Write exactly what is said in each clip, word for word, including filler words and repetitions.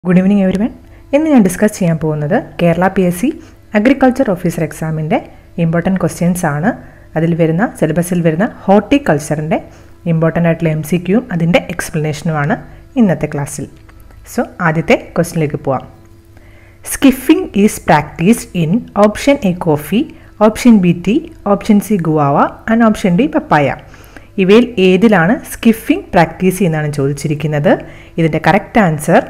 Good evening everyone. In this discuss cheyan povunnathu Kerala P S C Agriculture Officer exam inde important questions aanu. Adil varuna syllabus il varuna horticulture inde important aayittulla M C Q um adinte explanation um aanu innathe class il. So adithe question lekku povam. Skiffing is practiced in option A coffee, option B tea, option C guava and option D papaya. ഇവയിൽ ഏതിലാണ് സ്കിഫിംഗ് practice ചെയ്യുന്നതാണ് ചോദിച്ചിരിക്കുന്നത്. ഇതിന്റെ correct answer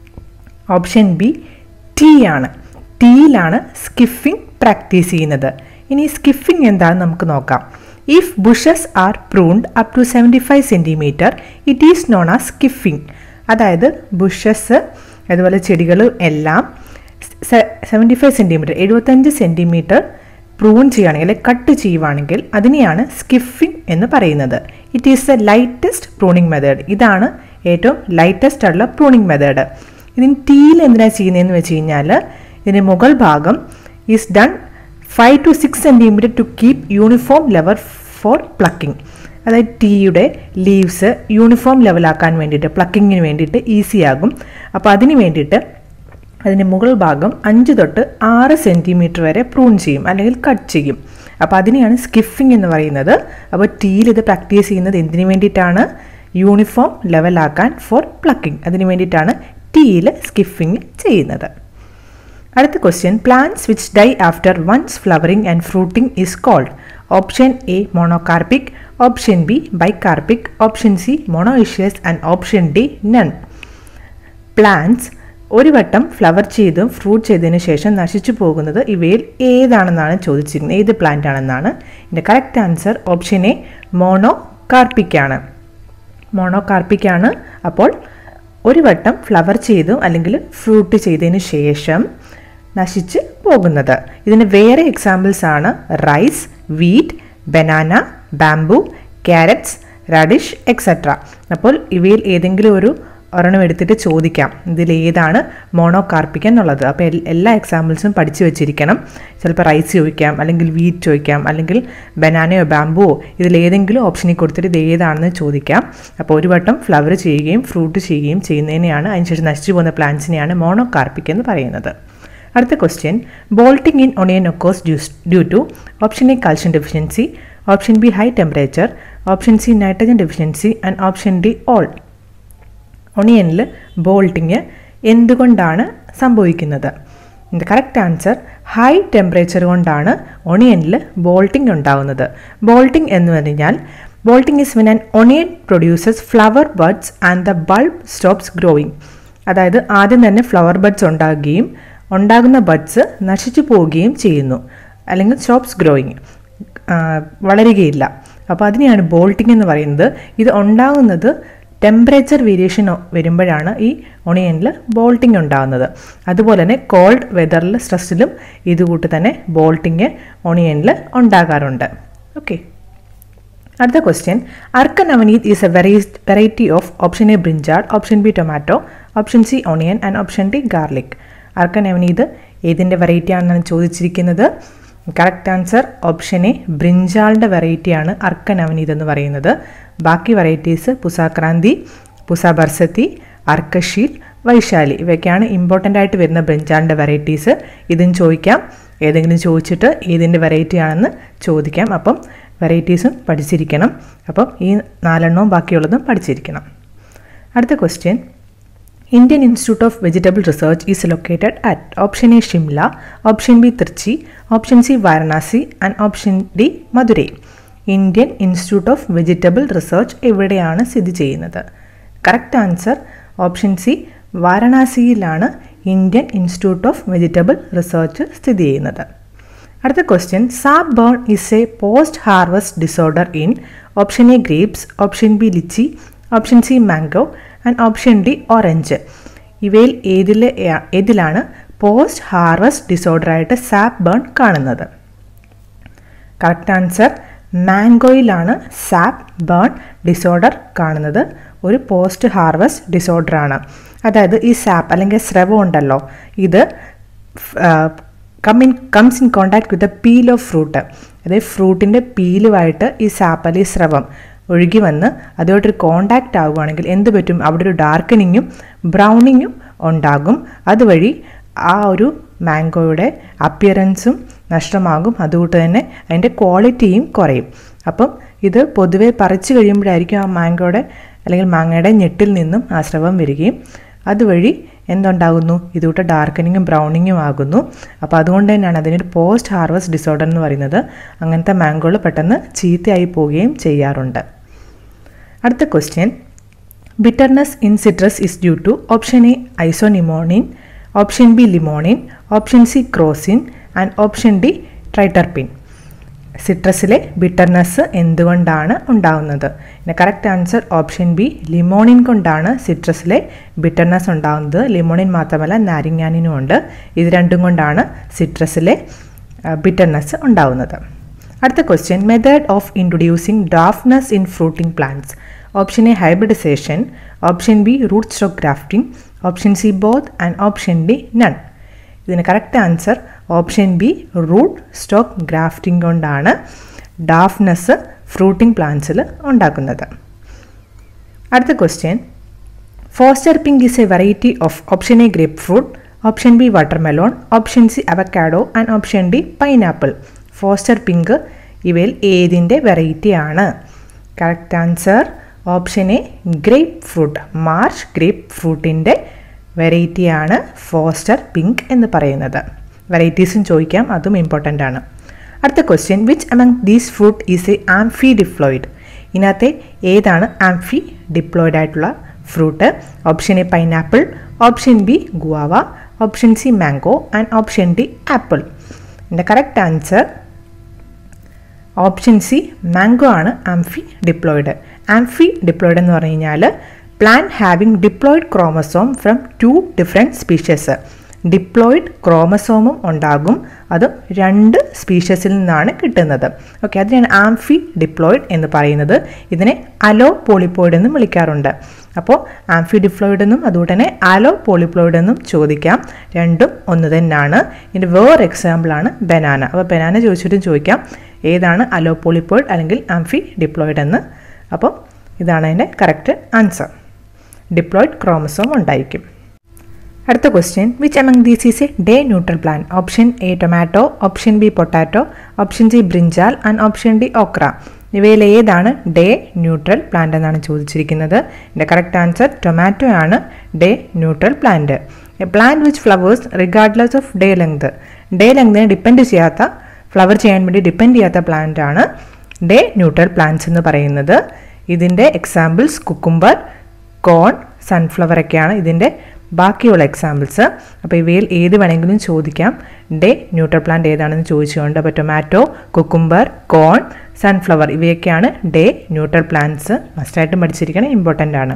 option B tea ആണ്. ടിയിലാണ് സ്കിഫിംഗ് practice ചെയ്യുന്നത്. ഇനി സ്കിഫിംഗ് എന്താണെന്ന് നമുക്ക് നോക്കാം. If bushes are pruned up to seventy five centimetre it is known as skiffing. അതായത് ബുഷസ് അതുപോലെ ചെടികൾ എല്ലാം സെവൻറ്റി ഫൈവ് സെൻറ്റിമീറ്റർ എഴുപത്തഞ്ച് സെൻറ്റിമീറ്റർ പ്രൂൺ ചെയ്യുകയാണെങ്കിൽ കട്ട് ചെയ്യുവാണെങ്കിൽ അതിനെയാണ് സ്കിഫിംഗ് എന്ന് പറയുന്നത്. It is the lightest pruning method. ഇതാണ് ഏറ്റവും ലൈറ്റസ്റ്റ് ആയിട്ടുള്ള പ്രൂണിംഗ് മെത്തേഡ്. ഇതിന് ടീയിൽ എന്തിനാണ് ചെയ്യുന്നതെന്ന് വെച്ച് കഴിഞ്ഞാൽ ഇതിൻ്റെ മുകൾ ഭാഗം is done five to six centimetre to keep uniform level for plucking. അതായത് ടീയുടെ ലീവ്സ് യൂണിഫോം ലെവലാക്കാൻ വേണ്ടിയിട്ട് പ്ലക്കിങ്ങിന് വേണ്ടിയിട്ട് ഈസി ആകും. അപ്പോൾ അതിന് വേണ്ടിയിട്ട് അതിൻ്റെ മുകൾ ഭാഗം അഞ്ച് തൊട്ട് ആറ് സെൻറ്റിമീറ്റർ വരെ പ്രൂൺ ചെയ്യും അല്ലെങ്കിൽ കട്ട് ചെയ്യും. അപ്പോൾ അതിനെയാണ് സ്കിഫിംഗ് എന്ന് പറയുന്നത്. അപ്പോൾ ടീയിൽ ഇത് പ്രാക്ടീസ് ചെയ്യുന്നത് എന്തിനു വേണ്ടിയിട്ടാണ്? യൂണിഫോം ലെവലാക്കാൻ ഫോർ പ്ലക്കിംഗ്. അതിന് വേണ്ടിയിട്ടാണ് ടീയിൽ സ്കിഫിംഗ് ചെയ്യുന്നത്. അടുത്ത question, plants which die after once flowering and fruiting is called. Option A monocarpic, option B bicarpic, option C monoecious and option D none. Plants ഒരു വട്ടം ഫ്ലവർ ചെയ്തും ഫ്രൂട്ട് ചെയ്തതിന് ശേഷം നശിച്ചു പോകുന്നത് ഇവയിൽ ഏതാണെന്നാണ് ചോദിച്ചിരിക്കുന്നത്. ഏത് പ്ലാന്റ് ആണെന്നാണ്. ഇതിൻ്റെ correct answer option A monocarpic ആണ്. മോണോകാർപ്പിക് ആണ്. അപ്പോൾ ഒരു വട്ടം ഫ്ലവർ ചെയ്തും അല്ലെങ്കിൽ ഫ്രൂട്ട് ചെയ്തതിന് ശേഷം നശിച്ച് പോകുന്നത്. ഇതിന് വേറെ എക്സാമ്പിൾസ് ആണ് rice, wheat, banana, bamboo, carrots, radish etcetera. അപ്പോൾ ഇവയിൽ ഏതെങ്കിലും ഒരു ഒരെണ്ണം എടുത്തിട്ട് ചോദിക്കാം ഇതിൽ ഏതാണ് മോണോകാർപ്പിക് എന്നുള്ളത്. അപ്പോൾ എല്ലാ എക്സാമ്പിൾസും പഠിച്ചു വെച്ചിരിക്കണം. ചിലപ്പോൾ റൈസ് ചോദിക്കാം, അല്ലെങ്കിൽ വീറ്റ് ചോദിക്കാം, അല്ലെങ്കിൽ ബനാനയോ ബാംബുവോ ഇതിലേതെങ്കിലും ഓപ്ഷനിൽ കൊടുത്തിട്ട് ഇത് ഏതാണെന്ന് ചോദിക്കാം. അപ്പോൾ ഒരു വട്ടം ഫ്ലവർ ചെയ്യുകയും ഫ്രൂട്ട് ചെയ്യുകയും ചെയ്യുന്നതിനെയാണ്, അതിനുശേഷം നശിച്ചു പോകുന്ന പ്ലാന്റ്സിനെയാണ് മോണോകാർപ്പിക് എന്ന് പറയുന്നത്. അടുത്ത question, bolting in onion occurs due to option A calcium deficiency, option B high temperature, option C nitrogen deficiency and option D all. ഒണിയനിൽ ബോൾട്ടിങ് എന്തുകൊണ്ടാണ് സംഭവിക്കുന്നത്? ഇതിൻ്റെ കറക്റ്റ് ആൻസർ ഹൈ ടെമ്പറേച്ചർ കൊണ്ടാണ് ഒണിയനിൽ ബോൾട്ടിംഗ് ഉണ്ടാകുന്നത്. ബോൾട്ടിംഗ് എന്ന് പറഞ്ഞാൽ bolting is when an onion produces flower buds and the bulb stops growing. അതായത് ആദ്യം തന്നെ ഫ്ലവർ ബഡ്സ് ഉണ്ടാകുകയും ഉണ്ടാകുന്ന ബഡ്സ് നശിച്ചു പോവുകയും ചെയ്യുന്നു, അല്ലെങ്കിൽ സ്റ്റോപ്സ് ഗ്രോയിങ്, വളരുകയില്ല. അപ്പോൾ അതിനെയാണ് ബോൾട്ടിംഗ് എന്ന് പറയുന്നത്. ഇത് ഉണ്ടാകുന്നത് ടെമ്പറേച്ചർ വേരിയേഷൻ വരുമ്പോഴാണ് ഈ ഒണിയനിൽ ബോൾട്ടിംഗ് ഉണ്ടാകുന്നത്. അതുപോലെ തന്നെ കോൾഡ് വെതറിൽ സ്ട്രെസ്സിലും ഇതുകൂട്ട് തന്നെ ബോൾട്ടിങ് ഒണിയനിൽ ഉണ്ടാകാറുണ്ട്. ഓക്കെ, അടുത്ത question, Arka Navneet is a vari variety of option A brinjal, option B tomato, option C onion and option D garlic. Arka Navneet ഏതിൻ്റെ വെറൈറ്റി ആണെന്നാണ് ചോദിച്ചിരിക്കുന്നത്. കറക്റ്റ് ആൻസർ ഓപ്ഷൻ എ ബ്രിഞ്ചാളിൻ്റെ വെറൈറ്റിയാണ് അർക്ക നവനീത് എന്ന് പറയുന്നത്. ബാക്കി വെറൈറ്റീസ് പുസാക്രാന്തി, പുസ ബർസത്തി, അർക്കഷീൽ, വൈശാലി ഇവയൊക്കെയാണ് ഇമ്പോർട്ടൻ്റ് ആയിട്ട് വരുന്ന ബ്രിഞ്ചാളിൻ്റെ വെറൈറ്റീസ്. ഇതും ചോദിക്കാം, ഏതെങ്കിലും ചോദിച്ചിട്ട് ഏതിൻ്റെ വെറൈറ്റി ആണെന്ന് ചോദിക്കാം. അപ്പം വെറൈറ്റീസും പഠിച്ചിരിക്കണം. അപ്പം ഈ നാലെണ്ണവും ബാക്കിയുള്ളതും പഠിച്ചിരിക്കണം. അടുത്ത question, Indian Institute of Vegetable Research is located at option A Shimla, option B Trichy, option C Varanasi and option D Madurai. Indian Institute of Vegetable Research എവിടെയാണ് സ്ഥിതി ചെയ്യുന്നത്? കറക്റ്റ് ആൻസർ ഓപ്ഷൻ സി വാരണാസിയിലാണ് Indian Institute of Vegetable Research സ്ഥിതി ചെയ്യുന്നത്. അടുത്ത question, sap burn is a post harvest disorder in option A grapes, option B litchi, option C mango and option D orange. ഇവയിൽ ഏതിലെ ഏതിലാണ് post harvest ഡിസോർഡറായിട്ട് sap burn കാണുന്നത്? Correct answer മാംഗോയിലാണ് sap burn disorder കാണുന്നത്. ഒരു post harvest ഡിസോർഡറാണ്. അതായത് ഈ സാപ്പ് അല്ലെങ്കിൽ സ്രവം ഉണ്ടല്ലോ, ഇത് come in comes in contact with the peel of fruit. അതായത് ഫ്രൂട്ടിൻ്റെ പീലുമായിട്ട് ഈ സാപ്പ് അല്ലെങ്കിൽ സ്രവം ഒഴുകി വന്ന് അതുമായിട്ടൊരു കോണ്ടാക്റ്റ് ആവുകയാണെങ്കിൽ എന്ത് പറ്റും? അവിടെ ഒരു ഡാർക്കനിങ്ങും ബ്രൗണിങ്ങും ഉണ്ടാകും. അതുവഴി ആ ഒരു മാംഗോയുടെ അപ്പിയറൻസും നഷ്ടമാകും. അതുകൊണ്ട് തന്നെ അതിൻ്റെ ക്വാളിറ്റിയും കുറയും. അപ്പം ഇത് പൊതുവെ പറിച്ചു കഴിയുമ്പോഴായിരിക്കും ആ മാംഗോയുടെ അല്ലെങ്കിൽ മാങ്ങയുടെ ഞെട്ടിൽ നിന്നും ആ സ്രവം വരികയും അതുവഴി എന്തുണ്ടാകുന്നു, ഇതുകൂട്ട് ഡാർക്കനിങ്ങും ബ്രൗണിങ്ങും ആകുന്നു. അപ്പോൾ അതുകൊണ്ട് തന്നെയാണ് അതിനൊരു പോസ്റ്റ് ഹാർവസ്റ്റ് ഡിസോർഡർ എന്ന് പറയുന്നത്. അങ്ങനത്തെ മാംഗോകൾ പെട്ടെന്ന് ചീത്തയായി പോവുകയും ചെയ്യാറുണ്ട്. അടുത്ത question, bitterness in citrus is due to option A isolimonin, option B limonin, option C crocin and option D triterpene. സിട്രസിലെ ബിറ്റർനെസ് എന്തുകൊണ്ടാണ് ഉണ്ടാകുന്നത്? ഇതിൻ്റെ correct answer option B limonin കൊണ്ടാണ് സിട്രസിലെ ബിറ്റർനെസ് ഉണ്ടാകുന്നത്. ലിമോണിൻ മാത്രമല്ല നാരങ്ങാനിനും ഉണ്ട്. ഇത് രണ്ടും കൊണ്ടാണ് സിട്രസിലെ ബിറ്റർനെസ് ഉണ്ടാകുന്നത്. അടുത്ത question, method of introducing dwarfness in fruiting plants. Option A hybridisation, option B rootstock grafting, option C both and option D none. ഇതിന് correct answer option B rootstock grafting കൊണ്ടാണ് dwarfness fruiting പ്ലാന്റ്സിൽ ഉണ്ടാക്കുന്നത്. അടുത്ത question, Foster pink is a variety of option A grapefruit, option B watermelon, option C avocado and option D pineapple. Foster pink ഇവയിൽ ഏതിൻ്റെ variety ആണ്? Correct answer option A grapefruit, March ഗ്രേപ്പ് ഫ്രൂട്ടിൻ്റെ വെറൈറ്റിയാണ് Foster pink എന്ന് പറയുന്നത്. വെറൈറ്റീസും ചോദിക്കാം, അതും ഇമ്പോർട്ടൻ്റ് ആണ്. അടുത്ത question, which among these fruit is a amphidiploid. ഇതിനകത്തെ ഏതാണ് ആംഫി ഡിപ്ലോയിഡ് ആയിട്ടുള്ള fruit? Option A pineapple, option B guava, option C mango and option D apple. ഇതിൻ്റെ correct answer option C mango ആണ് amphidiploid. Amphidiploid എന്ന് പറഞ്ഞു കഴിഞ്ഞാൽ plant having diploid chromosome from two different species. Diploid ക്രോമസോമും ഉണ്ടാകും, അത് രണ്ട് സ്പീഷ്യസിൽ നിന്നാണ് കിട്ടുന്നത്. ഓക്കെ, അതിനാണ് ആംഫി ഡിപ്ലോയിഡ് എന്ന് പറയുന്നത്. ഇതിനെ അലോ പോളിപ്പോയിഡ് എന്നും വിളിക്കാറുണ്ട്. അപ്പോൾ ആംഫി ഡിപ്ലോയിഡ് എന്നും അതുകൊണ്ട് തന്നെ അലോ പോളിപ്ലോയിഡ് എന്നും ചോദിക്കാം. രണ്ടും ഒന്ന് തന്നെയാണ്. ഇതിൻ്റെ വേറെ എക്സാമ്പിളാണ് ബനാന. അപ്പോൾ ബനാന ചോദിച്ചിട്ടും ചോദിക്കാം ഏതാണ് അലോ പോളിപ്പോയിഡ് അല്ലെങ്കിൽ ആംഫി ഡിപ്ലോയിഡ് എന്ന്. അപ്പോൾ ഇതാണ് അതിൻ്റെ കറക്റ്റ് ആൻസർ. ഡിപ്ലോയിഡ് ക്രോമസോം ഉണ്ടായിരിക്കും. അടുത്ത question, which among these is a day neutral plant. Option A tomato, option B potato, option C brinjal and option D okra. ഇവയിൽ ഏതാണ് ഡേ ന്യൂട്രൽ പ്ലാന്റ് എന്നാണ് ചോദിച്ചിരിക്കുന്നത്. ഇതിൻ്റെ കറക്റ്റ് ആൻസർ ടൊമാറ്റോ ആണ് day neutral plant. A plant which flowers regardless of day length. Day ലെങ്തിനെ depend ചെയ്യാത്ത, flower ചെയ്യാൻ വേണ്ടി ഡിപ്പെൻഡ് ചെയ്യാത്ത പ്ലാന്റ് ആണ് ഡേ ന്യൂട്രൽ പ്ലാന്റ്സ് എന്ന് പറയുന്നത്. ഇതിൻ്റെ എക്സാമ്പിൾസ് കുക്കുംബർ, കോൺ, സൺഫ്ലവർ ഒക്കെയാണ് ഇതിൻ്റെ ബാക്കിയുള്ള എക്സാമ്പിൾസ്. അപ്പോൾ ഇവയിൽ ഏത് വേണമെങ്കിലും ചോദിക്കാം. ഡേ ന്യൂട്രൽ പ്ലാന്റ് ഏതാണെന്ന് ചോദിച്ചുകൊണ്ട് അപ്പോൾ ടൊമാറ്റോ, കുക്കുംബർ, കോൺ, സൺഫ്ലവർ ഇവയൊക്കെയാണ് ഡേ ന്യൂട്രൽ പ്ലാന്റ്സ്. മസ്റ്റായിട്ടും പഠിച്ചിരിക്കണം, ഇമ്പോർട്ടൻ്റ് ആണ്.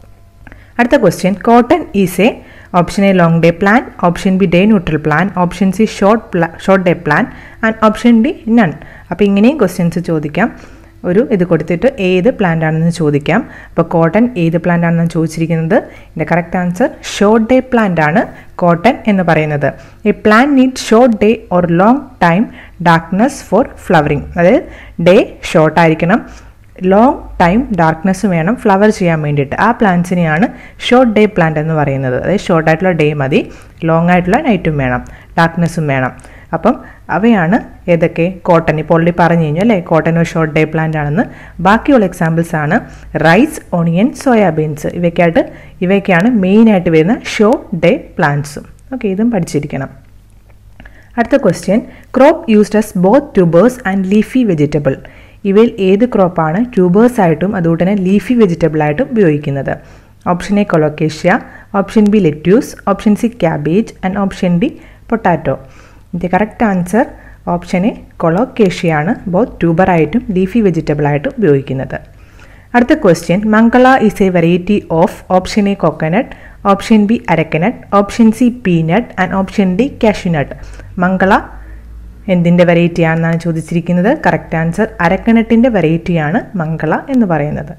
അടുത്ത question, cotton is a option A long day plan, option B day neutral plan, option C short pla short day plan and option D none. അപ്പോൾ ഇങ്ങനെയും questions ചോദിക്കാം. ഒരു ഇത് കൊടുത്തിട്ട് ഏത് പ്ലാന്റ് ആണെന്ന് ചോദിക്കാം. അപ്പോൾ കോട്ടൺ ഏത് പ്ലാന്റ് ആണെന്ന് ചോദിച്ചിരിക്കുന്നത്. ഇതിൻ്റെ correct answer short day plant ആണ് കോട്ടൺ എന്ന് പറയുന്നത്. ഈ plant need short day or long time darkness for flowering. അതായത് ഡേ ഷോർട്ട് ആയിരിക്കണം, ലോങ് ടൈം ഡാർക്ക്നെസ് വേണം ഫ്ലവർ ചെയ്യാൻ വേണ്ടിയിട്ട്. ആ പ്ലാന്റ്സിനെയാണ് ഷോർട്ട് ഡേ പ്ലാന്റ് എന്ന് പറയുന്നത്. അതായത് ഷോർട്ടായിട്ടുള്ള ഡേ മതി, ലോങ് ആയിട്ടുള്ള നൈറ്റും വേണം, ഡാർക്ക്നെസ്സും വേണം. അപ്പം അവയാണ് ഏതൊക്കെ? കോട്ടൺ. ഇപ്പോൾ ഓൾറെഡി പറഞ്ഞു കഴിഞ്ഞു അല്ലേ, കോട്ടൺ ഒരു ഷോർട്ട് ഡേ പ്ലാന്റ് ആണെന്ന്. ബാക്കിയുള്ള എക്സാമ്പിൾസ് ആണ് റൈസ്, ഓണിയൻ, സോയാബീൻസ്. ഇവയ്ക്കായിട്ട് ഇവയ്ക്കാണ് മെയിനായിട്ട് വരുന്ന ഷോർട്ട് ഡേ പ്ലാന്റ്സും. ഓക്കെ, ഇതും പഠിച്ചിരിക്കണം. അടുത്ത question, crop used as both tubers and leafy vegetable. ഇവയിൽ ഏത് ക്രോപ്പാണ് ട്യൂബേഴ്സ് ആയിട്ടും അതുകൊണ്ട് തന്നെ ലീഫി വെജിറ്റബിൾ ആയിട്ടും ഉപയോഗിക്കുന്നത്? Option A colocasia, option B lettuce, option C cabbage and option D potato. ഇതിൻ്റെ കറക്റ്റ് ആൻസർ ഓപ്ഷൻ എ കൊളോക്കേഷ്യയാണ് ബോത്ത് ട്യൂബറായിട്ടും ലീഫി വെജിറ്റബിൾ ആയിട്ടും ഉപയോഗിക്കുന്നത്. അടുത്ത question, Mangala is a variety of option A coconut, option B areca nut, option C peanut and option D cashew nut. Mangala എന്തിൻ്റെ variety ആണെന്നാണ് ചോദിച്ചിരിക്കുന്നത്. Correct answer അരക്കനട്ടിൻ്റെ വെറൈറ്റിയാണ് മംഗള എന്ന് പറയുന്നത്.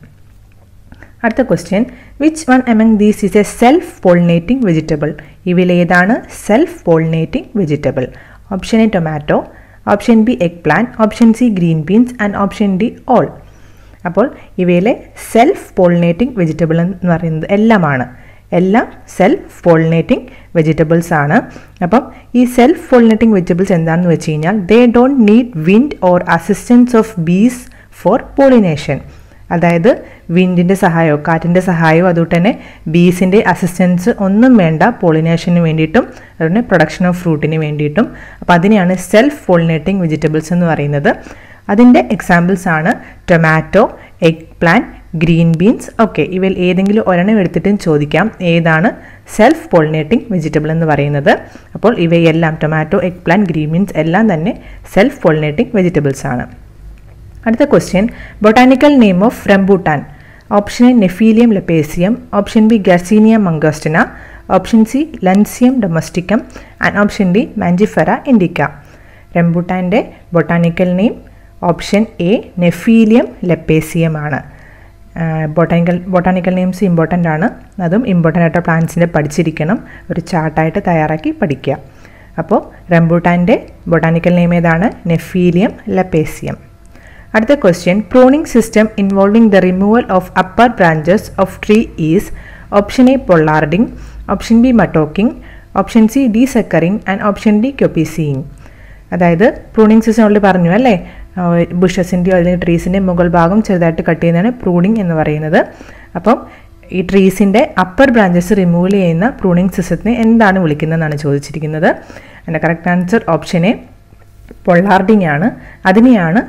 അടുത്ത question, which one among these is a self pollinating vegetable. ഇവയിൽ ഏതാണ് self pollinating vegetable? Option A tomato, option B eggplant, option C green beans and option D all. അപ്പോൾ ഇവയിലെ സെൽഫ് പോളിനേറ്റിംഗ് വെജിറ്റബിൾ എന്ന് പറയുന്നത് എല്ലാമാണ്. എല്ലാം self pollinating vegetables ആണ്. അപ്പം ഈ സെൽഫ് പോളിനേറ്റിംഗ് വെജിറ്റബിൾസ് എന്താണെന്ന് വെച്ച് കഴിഞ്ഞാൽ they don't need wind or assistance of bees for pollination. അതായത് വിൻഡിൻ്റെ സഹായമോ കാറ്റിൻ്റെ സഹായമോ അതുകൊണ്ട് തന്നെ ബീസിൻ്റെ അസിസ്റ്റൻസ് ഒന്നും വേണ്ട പോളിനേഷന് വേണ്ടിയിട്ടും അതുപോലെ പ്രൊഡക്ഷൻ ഓഫ് ഫ്രൂട്ടിന് വേണ്ടിയിട്ടും. അപ്പോൾ അതിനെയാണ് സെൽഫ് പോളിനേറ്റിംഗ് വെജിറ്റബിൾസ് എന്ന് പറയുന്നത്. അതിൻ്റെ എക്സാമ്പിൾസ് ആണ് tomato, eggplant, green beans. Okay, ഇവയിൽ ഏതെങ്കിലും ഒരെണ്ണം എടുത്തിട്ടും ചോദിക്കാം ഏതാണ് സെൽഫ് പോളിനേറ്റിംഗ് വെജിറ്റബിൾ എന്ന് പറയുന്നത്. അപ്പോൾ ഇവയെല്ലാം tomato, eggplant, green beans എല്ലാം തന്നെ സെൽഫ് പോളിനേറ്റിംഗ് വെജിറ്റബിൾസ് ആണ്. അടുത്ത question, botanical name of rambutan. Option A Nephelium lappaceum, option B Garcinia mangostana, option C Lansium domesticum and option D Mangifera indica. റംബൂട്ടാൻ്റെ botanical name option A Nephelium lappaceum ആണ്. Botanical botanical names important ആണ്. അതും important ആയിട്ട് പ്ലാന്റ്സിൻ്റെ പഠിച്ചിരിക്കണം, ഒരു ചാർട്ടായിട്ട് തയ്യാറാക്കി പഠിക്കുക. അപ്പോൾ റംബൂട്ടാൻ്റെ ബൊട്ടാനിക്കൽ നെയിം ഏതാണ്? Nephelium lappaceum. അടുത്ത question, pruning system involving the removal of upper branches of tree is option A pollarding, option B mattocking, option C desuckering and option D coppicing. അതായത് പ്രൂണിംഗ് സിസ്റ്റം ഉള്ളിൽ പറഞ്ഞു അല്ലേ, ബുഷസിൻ്റെയോ അല്ലെങ്കിൽ ട്രീസിൻ്റെ മുകൾ ഭാഗം ചെറുതായിട്ട് കട്ട് ചെയ്യുന്നതാണ് പ്രൂണിംഗ് എന്ന് പറയുന്നത്. അപ്പം ഈ ട്രീസിൻ്റെ അപ്പർ ബ്രാഞ്ചസ് റിമൂവ് ചെയ്യുന്ന പ്രൂണിംഗ് സിസ്റ്റത്തിനെ എന്താണ് വിളിക്കുന്നതെന്നാണ് ചോദിച്ചിരിക്കുന്നത്. അതിൻ്റെ correct answer option A pollarding ആണ്. അതിനെയാണ്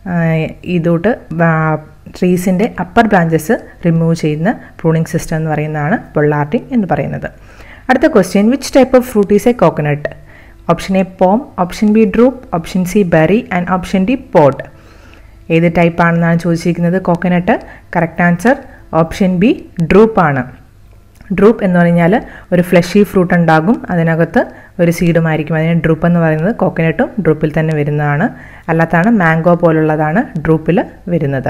ഇതോട്ട് ട്രീസിൻ്റെ അപ്പർ ബ്രാഞ്ചസ് റിമൂവ് ചെയ്യുന്ന പ്രൂണിംഗ് സിസ്റ്റം എന്ന് പറയുന്നതാണ് പൊള്ളാർഡിംഗ് എന്ന് പറയുന്നത്. അടുത്ത question, which type of fruit is a coconut? Option A pome, option B drupe, option C berry and option D pod. ഏത് ടൈപ്പ് ആണെന്നാണ് ചോദിച്ചിരിക്കുന്നത് coconut? Correct answer option B drupe ആണ്. Drupe എന്ന് പറഞ്ഞാൽ ഒരു ഫ്ലഷി ഫ്രൂട്ട് ഉണ്ടാകും, അതിനകത്ത് ഒരു സീഡുമായിരിക്കും. അതിന് ഡ്രൂപ്പ് എന്ന് പറയുന്നത് കോക്കനട്ടും ഡ്രൂപ്പിൽ തന്നെ വരുന്നതാണ്. അല്ലാത്താണ് മാംഗോ പോലുള്ളതാണ് ഡ്രൂപ്പിൽ വരുന്നത്.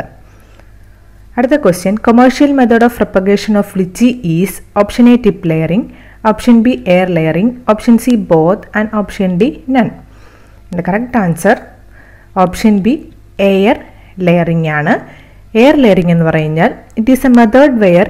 അടുത്ത question, commercial method of propagation of litchi is option A tip layering, option B air layering, option C both and option D none. ഇതിൻ്റെ correct answer option B air layering ആണ്. Air layering എന്ന് പറഞ്ഞാൽ it is a method where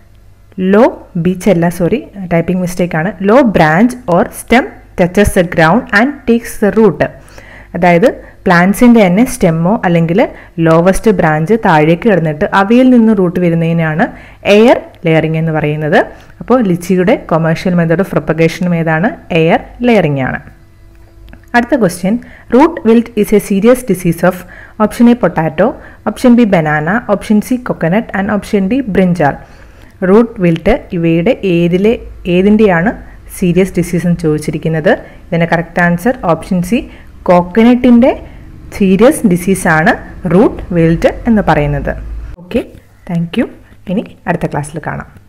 low beach അല്ല sorry typing mistake ആണ് low branch or stem touches the ground and takes the root. അതായത് പ്ലാന്റ്സിൻ്റെ തന്നെ സ്റ്റെമ്മോ അല്ലെങ്കിൽ ലോവസ്റ്റ് ബ്രാഞ്ച് താഴേക്ക് കിടന്നിട്ട് അവയിൽ നിന്ന് റൂട്ട് വരുന്നതിനാണ് എയർ ലെയറിംഗ് എന്ന് പറയുന്നത്. അപ്പോൾ ലിച്ചിയുടെ കൊമേഴ്ഷ്യൽ മെത്തേഡ് ഓഫ് പ്രൊപ്പഗേഷനും ഏതാണ്? എയർ ലെയറിംഗ് ആണ്. അടുത്ത question, root wilt is a serious disease of option A potato, option B banana, option C coconut and option D brinjal. Root wilt ഇവയുടെ ഏതിലെ ഏതിൻ്റെയാണ് സീരിയസ് ഡിസീസ് എന്ന് ചോദിച്ചിരിക്കുന്നത്. ഇതിൻ്റെ കറക്റ്റ് ആൻസർ ഓപ്ഷൻ സി കോക്കനട്ടിൻ്റെ serious ഡിസീസാണ് റൂട്ട് വിൽട്ട് എന്ന് പറയുന്നത്. Okay, thank you. ഇനി അടുത്ത ക്ലാസ്സിൽ കാണാം.